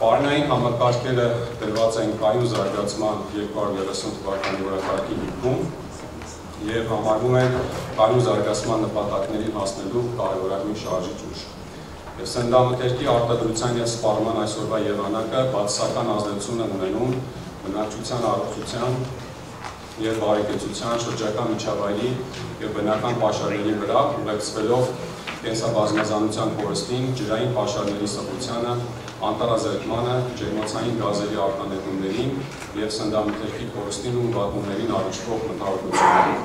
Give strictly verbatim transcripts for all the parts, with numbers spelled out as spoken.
Պարենային համակարգերը դրված են կայուն զարգացման երկու հազար երեսուն թվականի օրակարգի հիմքում և համարվում են կայուն զարգացման նպատակներին հասնելու կարևորագույն շարժիչ ուժ։ Եվ սննդամթերքի արտադրության և սպառման այսօրվա եղանակը բացասական ազդեցություն է ունենում բնակչության առողջության և բարեկեցության, շրջակա միջավայրի և բնական պաշարների վրա, ուղեկցվելով կենսաբազմազանության կորստին, ջրային պաշարների սղությանը, անտառազերկմանը, ջերմոցային գազերի արտանետումներին և սննդամթերքի կորստին ու վատումներին առնչվող մտահոգություններին։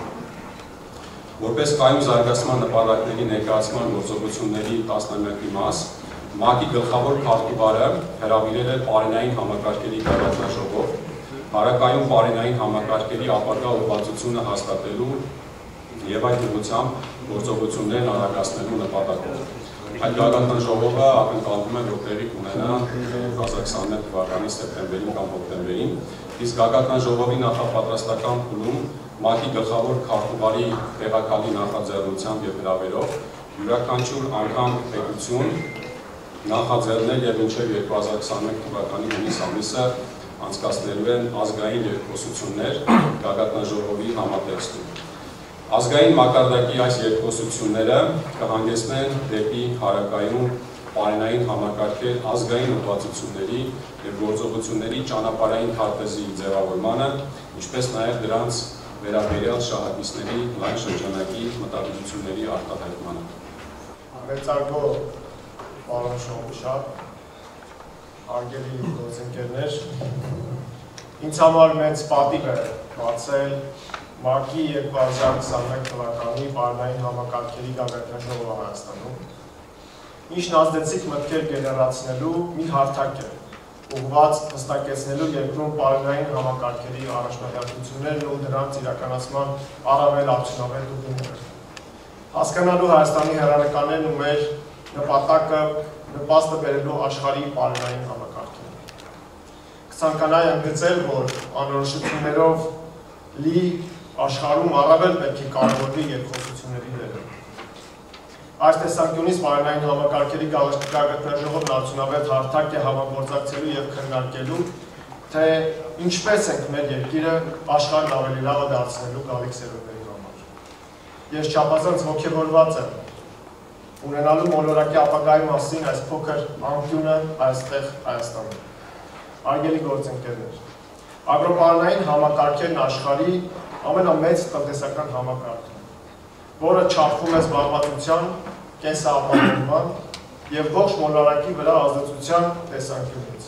Որպես կայուն զարգացման նպատակների ներկայացման գործողությունների տասնամյակի մաս, ՄԱԿ-ի գլխավոր քարտուղարը հրավիրել է պարենային համակարգերի գագաթնաժողով, հարակայուն պարենային համակարգերի ապագա ուղղվածությունը հաստատելու և այդ ուղղությամբ գործողություններն արագացնելու նպատակով։ Այդ գագաթնաժողովը ակնկալվում է, որ տեղի կունենա երկու հազար քսաներկու թվականի սեպտեմբերին կամ հոկտեմբերին, իսկ գագաթնաժողովի նախապատրաստական փուլում ՄԱԿ-ի գլխավոր քարտուղարի տեղակալի նախաձեռնությամբ և հրավերով յուրաքանչյուր անդամ պետություն նախաձեռնել և մինչև երկու հազար քսաներկու թվականի հունիս ամիսը անցկացնելու են ազգային երկխոսություններ գագաթնաժողովի համատեքստում։ Ազգային մակարդակի այս երկխոսությունները կհանգեցնեն դեպի հարակայուն պարենային համակարգեր ազգային ուղղվածությունների և գործողությունների ճանապարհային քարտեզի ձևավորմանը, ինչպես նաև դրանց վերաբերյալ շահագիծների լայն շրջանակի մտահոգությունների արտահայտմանը։ Մեծարգո պարոն Շողուշապ, հարգելի գործընկերներ, ինձ համար մեծ պատիվ է բացել ՄԱԿ-ի երկու հազար քսաներկու թվականի պարենային համակարգերի գագաթնաժողովը Հայաստանում, ինչն ազդեցիկ մտքեր գեներացնելու մի հարթակ է, ուղղված հստակեցնելու երկրում պարենային համակարգերի առաջնահերթություններն ու դրանց իրականացման առավել արդյունավետ ուղիները։ Հասկանալու Հայաստանի հեռանկարներն ու մեր նպատակը նպաստը բերելու աշխարհի պարենային համակարգին։ Կցանկանայի ընդգծել, որ անորոշություններով լի աշխարհում առավել պետք է կարևորվի երկխոսությունների դերը։ Այս տեսանկյունից պարենային համակարգերի գագաթնաժողովն արդյունավետ հարթակ է համագործակցելու և քննարկելու, թե ինչպես ենք մեր երկիրը աշխարհն ավելի լավը դարձնելու գալիք սերունդների համար։ Ես չափազանց ոգևորված եմ ունենալու մոլորակի ապագայի մասին այս փոքր անկյունը այստեղ Հայաստանում։ Հարգելի գործընկերներ, ագրոպարենային համակարգերն աշխարհի ամենամեծ տնտեսական համակարգն է, որը չափվում է զբաղվածության, կենսապահովման և ողջ մոլորակի վրա ազդեցության տեսանկյունից։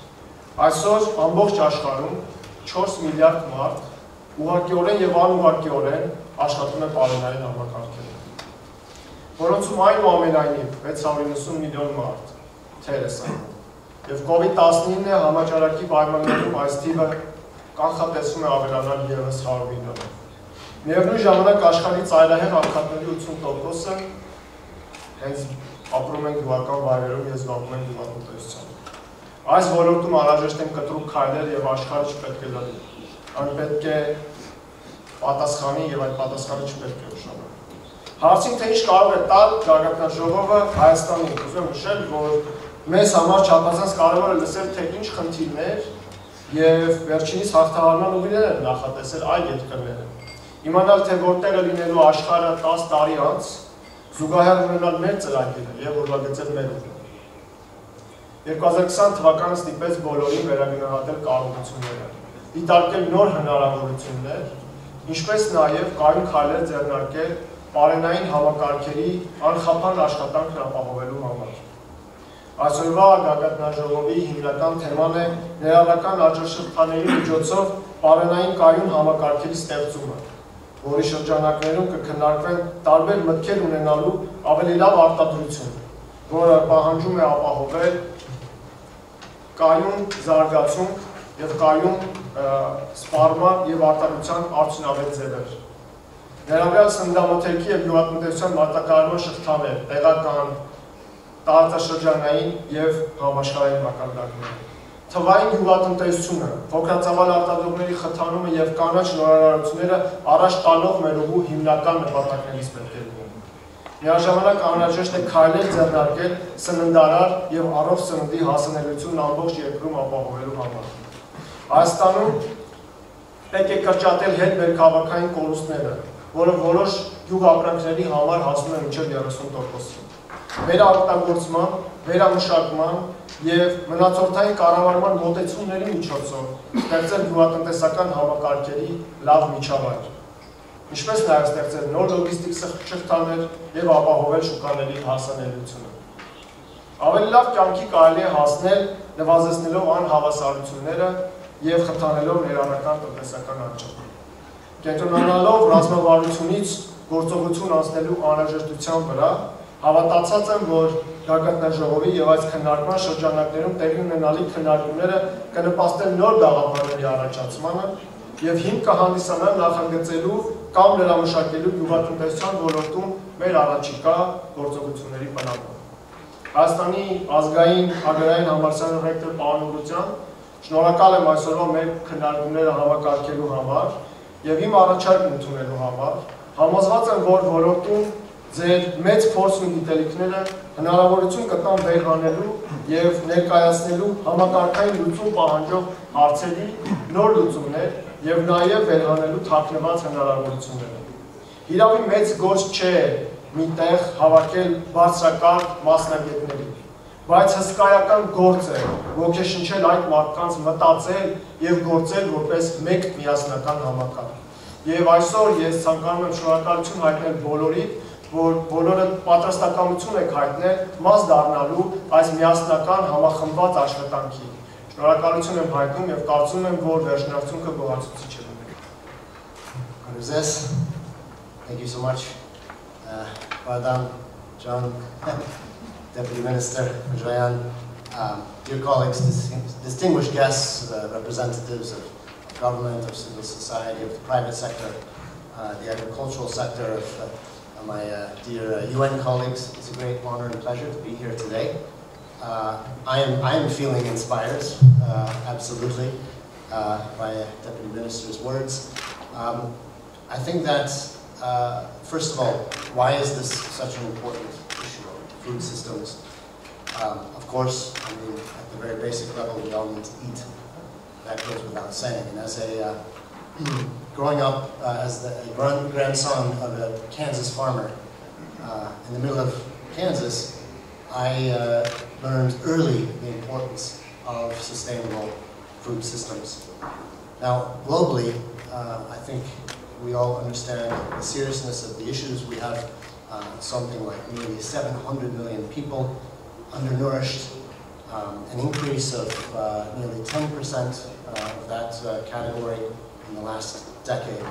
Այսօր ամբողջ աշխարհում չորս միլիարդ մարդ ուղղակիորեն և անուղղակիորեն աշխատում է պարենային համակարգերում, որոնցում այնուամենայնիվ վեց հարյուր իննսուն միլիոն մարդ թեր է ստանում, և կովիդ տասնինը համաճարակի պայմաններում այս թիվը կանխատեսվում է ավելանալ ևս հարյուր միլիոնով։ Միևնույն ժամանակ աշխարհի ծայրահեղ աղքատների ութսուն տոկոսը հենց ապրում են գյուղական վայրերում և զբաղվում են գյուղատնտեսությամբ։ Այս ոլորտում անհրաժեշտ են կտրուկ քայլեր և աշխարհը չպետք է լռի, այն պետք է պատասխանի և այդ պատասխանը չպետք է ուշանա։ Հարցին, թե ինչ կարող է տալ գագաթնաժողովը Հայաստանին, ուզում եմ նշել, որ մեզ համար չափազանց կարևոր է լսել, թե ինչ խնդիրներ և վերջինիս հաղթահարման ուղիներ են նախատեսել այլ երկրները։ Իմանալ, թե որտեղ է լինելու աշխարհը տասը տարի անց, զուգահեռ ունենալ մեր ծրագիրը և ուրվագծել մեր ուղին։ երկու հազար քսան թվականը ստիպեց բոլորին վերագնահատել կարողությունները, դիտարկել նոր հնարավորություններ, ինչպես նաև կայուն քայլեր ձեռնարկել պարենային համակարգերի անխափան աշխատանքն ապահովելու համար։ Այսօրվա գագաթնաժողովի հիմնական թեման է ներառական աջակցությունների միջոցով պարենային կայուն համակարգերի ստեղծումը, որի շրջանակներում կքննարկվեն տարբեր մտքեր ունենալու ավելի լավ արտադրություն, որը պահանջում է ապահովել կայուն զարգացում և կայուն սպառման և արտադրության արդյունավետ ձևեր։ Ներառյալ սննդամթերքի և գյուղատնտեսության մարտակայարման շղթաներ, տեղական, տարածաշրջանային և համաշխարհային մակարդակներ, թվային գյուղատնտեսությունը, փոքրածավալ արտադրողների խթանումը և կանաչ նորարարությունները առաջ տալով մեր ուղու հիմնական նպատակներից պետք է լինեն։ Միաժամանակ անհրաժեշտ է քայլեր ձեռնարկել սննդարար եւ առողջ սննդի հասանելիությունն ամբողջ երկրում ապահովելու համար։ Հայաստանում պետք է կրճատել հետ մեր քաղաքային կորուստները, որը որոշ գյուղապրանքների համար հասնում է մինչև երեսուն տոկոսի։ Վերաօգտագործման, վերամշակման եւ մնացորդային կառավարման մոտեցումների միջոցով ստեղծել գյուղատնտեսական համակարգերի լավ միջավայր, ինչպես նաեւ ստեղծել նոր լոգիստիկ շղթաներ եւ ապահովել շուկաների հասանելիությունը։ Ավելի լավ կյանքի կարելի է հասնել նվազեցնելով անհավասարությունները եւ խթանելով ներառական տնտեսական աճը։ Կենտրոնանալով ռազմավարությունից գործողություն անցնելու անհրաժեշտության վրա, հավատացած եմ, որ Գագաթնաժողովի եւ այս քննարկման շրջանակներում տեղի ունենալիք քննարկումները կնպաստեն նոր գաղափարների առաջացմանը եւ հիմք կհանդիսանան նախագծելու կամ լրամշակելու գյուղատնտեսության ոլորտում մեր առաջիկա գործողությունների պլանը։ Հայաստանի ազգային agrarային համալսարանի ռեկտոր պարոն Ուղղության, շնորհակալ եմ այսօրվա մեր քննարկումները համակարգելու համար եւ իմ առաջարկն ընդունելու համար։ Համոզված եմ, որ ոլորտում ձեր մեծ փորձն ու գիտելիքները հնարավորություն կտան վերհանելու եւ ներկայացնելու համակարգային լուծում պահանջող հարցերի նոր լուծումներ եւ նաեւ վերհանելու թաքնված հնարավորությունները։ Իրավի մեծ գործ չէ միտեղ հավաքել բարձրակարգ մասնագետների, բայց հսկայական գործ է ոգեշնչել այդ մարդկանց մտածել եւ գործել որպես մեկ միասնական համակարգ։ Եվ այսօր ես ցանկանում եմ շնորհակալություն հայտնել բոլորիդ, որ բոլորը պատրաստակամություն եք հայտնել մաս դառնալու այս միասնական համախմբված աշխատանքի։ Շնորհակալություն եմ հայտնում եւ կարծում եմ, որ վերջնարդյունքը գոհացուցիչ է լինելու։ Thank you so much, uh, Madam John, Deputy Minister Joyan, um, dear colleagues, dis distinguished guests, uh, representatives of government, of civil society, of the private sector, uh, the agricultural sector, of uh, my uh, dear uh, U N colleagues. It's a great honor and pleasure to be here today. Uh, I am I am feeling inspired, uh, absolutely, uh, by uh, Deputy Minister's words. Um, I think that, uh, first of all, why is this such an important issue? Food systems. Um, of course, I mean, at the very basic level, we all need to eat. That goes without saying. And as a uh, growing up uh, as the grand grandson of a Kansas farmer uh, in the middle of Kansas, I uh, learned early the importance of sustainable food systems. Now, globally, uh, I think we all understand the seriousness of the issues. We have uh, something like nearly seven hundred million people undernourished, um, an increase of uh, nearly ten percent uh, of that uh, category in the last decade.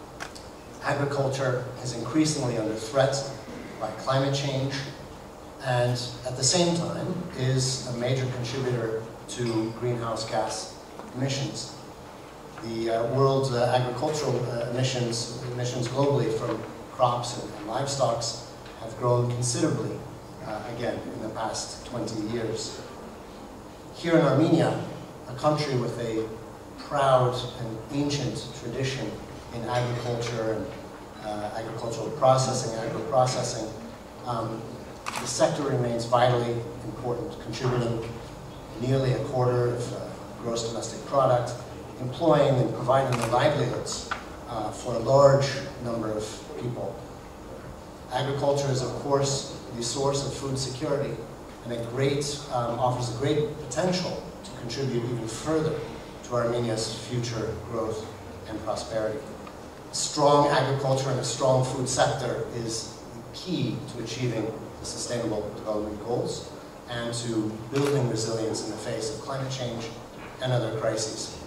Agriculture is increasingly under threat by climate change, and at the same time is a major contributor to greenhouse gas emissions. The uh, world's uh, agricultural uh, emissions, emissions globally from crops and, and livestock have grown considerably, uh, again, in the past twenty years. Here in Armenia, a country with a proud and ancient tradition in agriculture and uh, agricultural processing, agro-processing, um, the sector remains vitally important, contributing nearly a quarter of uh, gross domestic product, employing and providing the livelihoods uh, for a large number of people. Agriculture is, of course, the source of food security, and a great, um, offers a great potential to contribute even further to Armenia's future growth and prosperity. Strong agriculture and a strong food sector is the key to achieving the Sustainable Development Goals and to building resilience in the face of climate change and other crises.